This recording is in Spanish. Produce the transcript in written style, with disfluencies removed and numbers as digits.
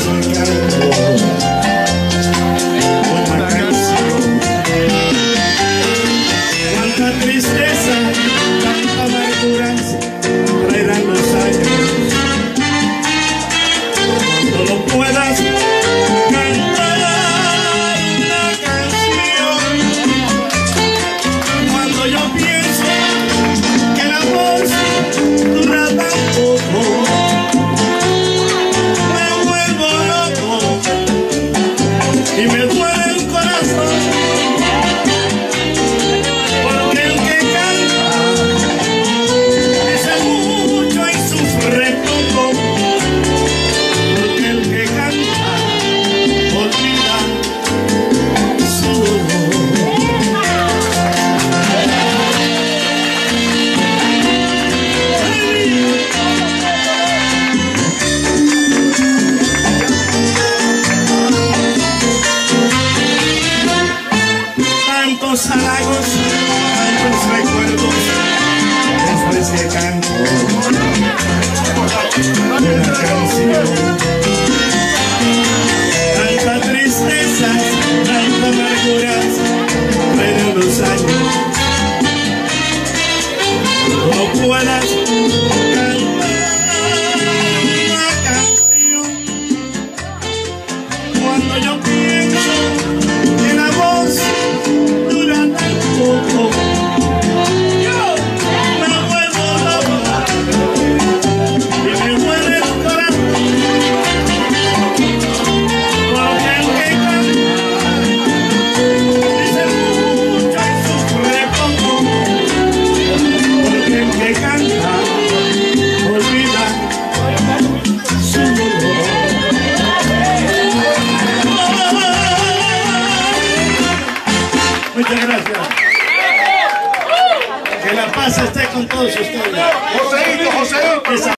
Tantos halagos, tantos recuerdos, después que canto una canción. Tanta tristeza, tanta amargura, traen los años. No puedas cantar una canción cuando yo pienso que la voz dura tan poco. Yo me vuelvo loco y me muere el corazón, porque el que canta dice mucho y sufre poco, porque el que canta olvida su dolor. Muchas gracias. Que la paz esté con todos ustedes. Joséito, Joséito.